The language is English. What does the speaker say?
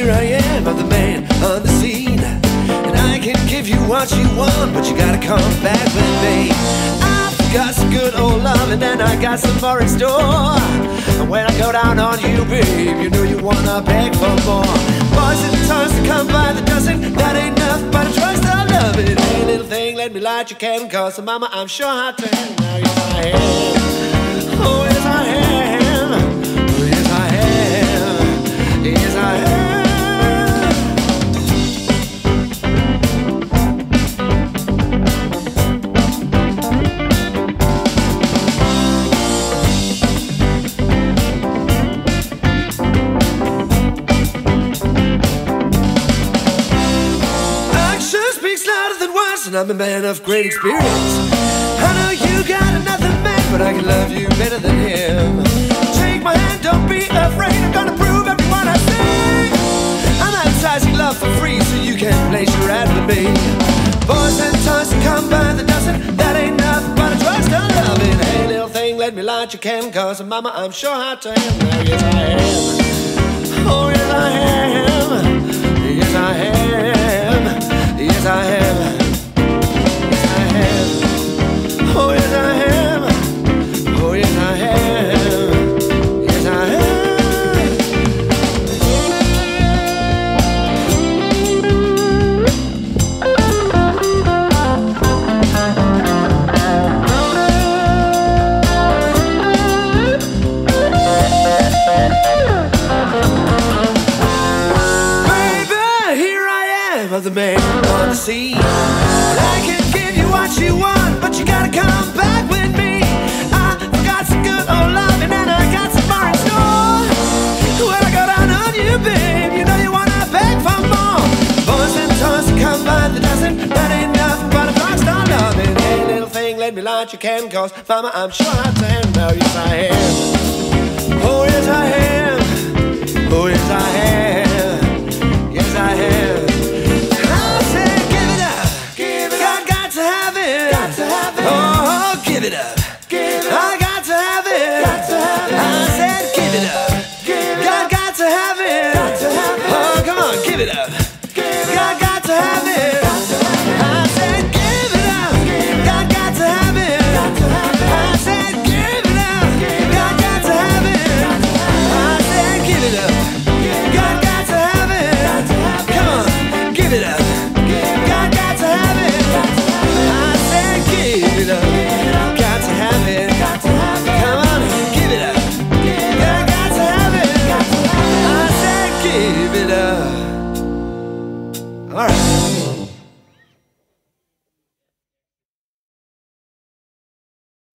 here I am, I'm the man on the scene, and I can give you what you want, but you gotta come back with me. I've got some good old love, and then I got some more in store. And when I go down on you, babe, you know you wanna beg for more. Boys and toys to come by the dozen, that ain't enough, but I trust I love it. Hey, little thing, let me light your candle, cause mama, I'm sure I can. Now yes I am, oh yes I am, oh yes I am, yes I am. And I'm a man of great experience. I know you got another man, but I can love you better than him. Take my hand, don't be afraid, I'm gonna prove everyone I say. I'm advertising love for free, so you can place your ad with me. Boys and toys to come by the dozen, that ain't enough, but I trust I love it. Hey little thing, let me light your candle, cause mama, I'm sure I can. Now yes I am, oh yes I am, yes I am, yes I am. Oh yes I am, oh yes I am, yes I am. Baby, here I am, I'm the man on the scene. I can give you what you want, but you gotta come back with me. I've got some good old love, and then I got some more in store. When I go down on you, babe, you know you wanna beg for more. Boys and toys to come by the dozen, that ain't enough, but a rock star loving. Hey little thing, let me light your candle, cause mama, I'm sure I can. Now yes I am, oh yes I am, oh yes I am, yes I am. Oh, give it up. I got to have it. I said, give it up. Got to have it. Oh, come on, give it up. Got to have it. I said, give it up. Got to have it. I said, give it up. Got to have it. I said, give it up. Got to have it. Come on, give it up. Got to have it. I said, give it up. Got to have it. Come on, give it up. Got to have it. I said, give it up. All right.